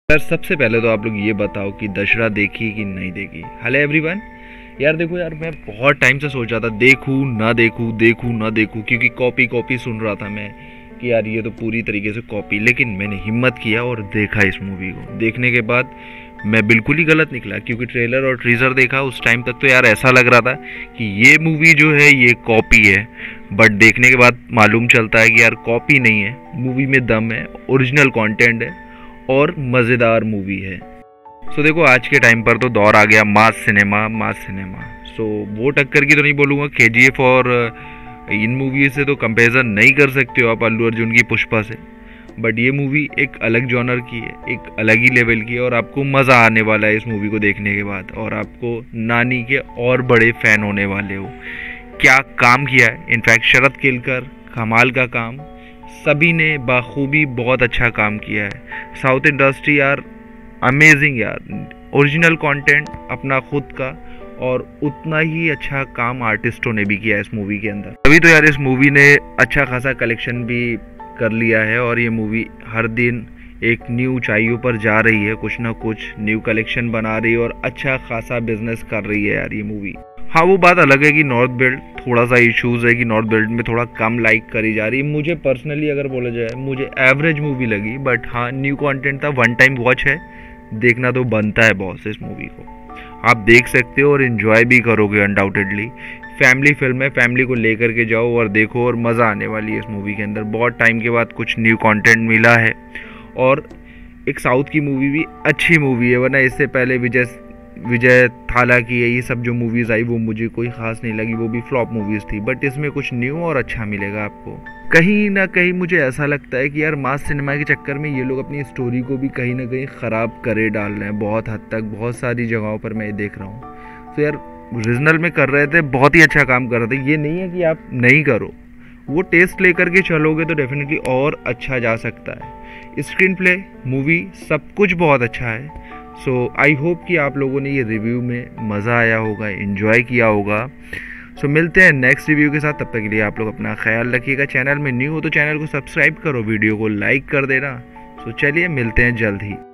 यार सबसे पहले तो आप लोग ये बताओ कि दशहरा देखी कि नहीं देखी। Hello everyone. यार देखो यार, मैं बहुत टाइम से सोच रहा था देखूं ना देखूं, देखूं ना देखूं, क्योंकि कॉपी कॉपी सुन रहा था मैं कि यार ये तो पूरी तरीके से कॉपी। लेकिन मैंने हिम्मत किया और देखा इस मूवी को। देखने के बाद मैं बिल्कुल ही गलत निकला, क्योंकि ट्रेलर और टीजर देखा उस टाइम तक तो यार ऐसा लग रहा था कि ये मूवी जो है ये कॉपी है। बट देखने के बाद मालूम चलता है कि यार कॉपी नहीं है, मूवी में दम है, ओरिजिनल कंटेंट है और मज़ेदार मूवी है। सो देखो, आज के टाइम पर तो दौर आ गया मास सिनेमा, मास सिनेमा। सो वो टक्कर की तो नहीं बोलूँगा, केजीएफ और इन मूवी से तो कंपेरिजन नहीं कर सकते हो आप अल्लू अर्जुन की पुष्पा से। बट ये मूवी एक अलग जॉनर की है, एक अलग ही लेवल की है, और आपको मज़ा आने वाला है इस मूवी को देखने के बाद। और आपको नानी के और बड़े फ़ैन होने वाले हो। क्या काम किया है, इनफैक्ट शरद केलकर, कमाल का काम, सभी ने बाखूबी बहुत अच्छा काम किया है। साउथ इंडस्ट्री यार अमेजिंग यार, ओरिजिनल कंटेंट अपना खुद का, और उतना ही अच्छा काम आर्टिस्टों ने भी किया है इस मूवी के अंदर। तभी तो यार इस मूवी ने अच्छा खासा कलेक्शन भी कर लिया है, और ये मूवी हर दिन एक न्यू ऊंचाइयों पर जा रही है, कुछ ना कुछ न्यू कलेक्शन बना रही है और अच्छा खासा बिजनेस कर रही है यार ये मूवी। हाँ, वो बात अलग है कि नॉर्थ बेल्ट थोड़ा सा इश्यूज है कि नॉर्थ बेल्ट में थोड़ा कम लाइक करी जा रही है। मुझे पर्सनली अगर बोला जाए, मुझे एवरेज मूवी लगी। बट हाँ, न्यू कंटेंट था, वन टाइम वॉच है, देखना तो बनता है बॉस इस मूवी को। आप देख सकते हो और इन्जॉय भी करोगे अनडाउटेडली। फैमिली फिल्म है, फैमिली को लेकर के जाओ और देखो, और मज़ा आने वाली है इस मूवी के अंदर। बहुत टाइम के बाद कुछ न्यू कंटेंट मिला है, और एक साउथ की मूवी भी अच्छी मूवी है। वरना इससे पहले विजय थाला की है, ये सब जो मूवीज़ आई वो मुझे कोई ख़ास नहीं लगी, वो भी फ्लॉप मूवीज़ थी। बट इसमें कुछ न्यू और अच्छा मिलेगा आपको। कहीं ना कहीं मुझे ऐसा लगता है कि यार मास सिनेमा के चक्कर में ये लोग अपनी स्टोरी को भी कहीं ना कहीं ख़राब करे डाल रहे हैं, बहुत हद तक, बहुत सारी जगहों पर मैं ये देख रहा हूँ। तो यार ओरिजिनल में कर रहे थे, बहुत ही अच्छा काम कर रहे थे। ये नहीं है कि आप नहीं करो, वो टेस्ट लेकर के चलोगे तो डेफिनेटली और अच्छा जा सकता है। स्क्रीन प्ले, मूवी, सब कुछ बहुत अच्छा है। सो आई होप कि आप लोगों ने ये रिव्यू में मज़ा आया होगा, इन्जॉय किया होगा। सो मिलते हैं नेक्स्ट रिव्यू के साथ। तब तक के लिए आप लोग अपना ख्याल रखिएगा। चैनल में न्यू हो तो चैनल को सब्सक्राइब करो, वीडियो को लाइक कर देना। सो चलिए मिलते हैं जल्द ही।